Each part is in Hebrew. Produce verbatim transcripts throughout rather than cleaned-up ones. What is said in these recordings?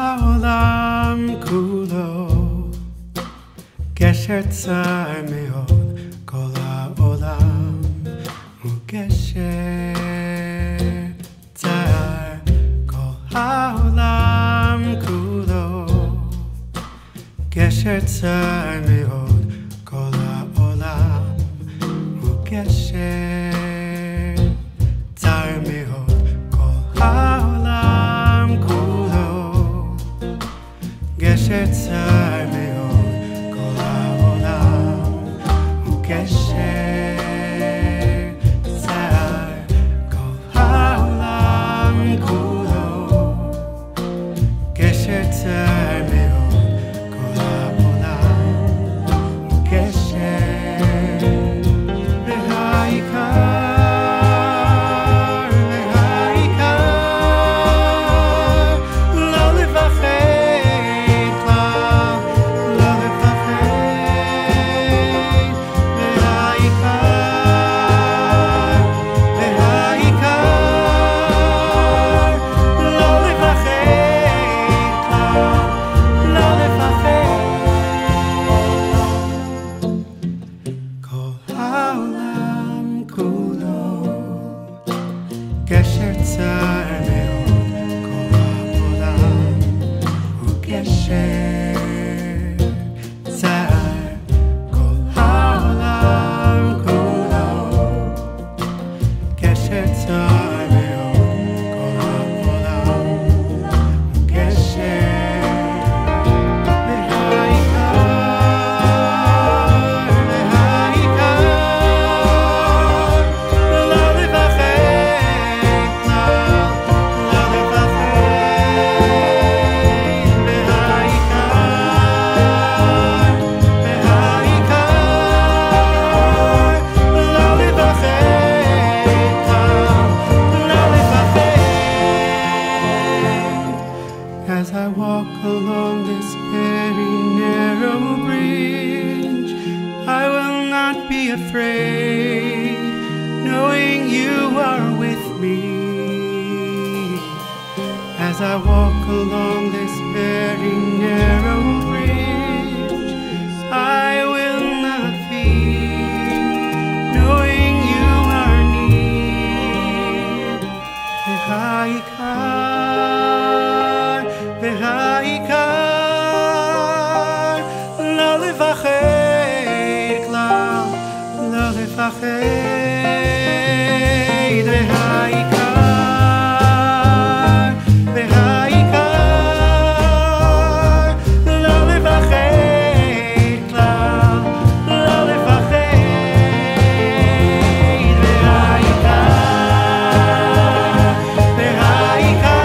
העולם כולו גשר צר מאוד, כל העולם הוא גשר צר, כל העולם כולו גשר צר מאוד, כל העולם הוא גשר צר מאוד, כל העולם כולו גשר צר מאוד, כל העולם הוא גשר צר, כל העולם כולו גשר צר מאוד, כל העולם הוא גשר, והעיקר גשר צר מאוד, כל העולם הוא גשר צר, כל העולם כולו גשר צר מאוד, כל העולם הוא גשר, והעיקר, והעיקר לא לפחד, as I walk along this very narrow bridge, I will not be afraid, knowing you are with me. As I walk along this very narrow bridge, I will not fear, knowing you are near. והעיקר לא לפחד כלל, לא לפחד, והעיקר, והעיקר לא לפחד כלל, לא לפחד, והעיקר, והעיקר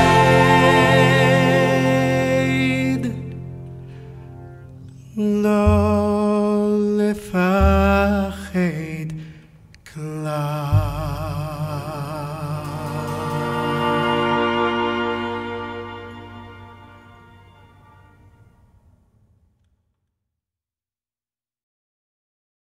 love.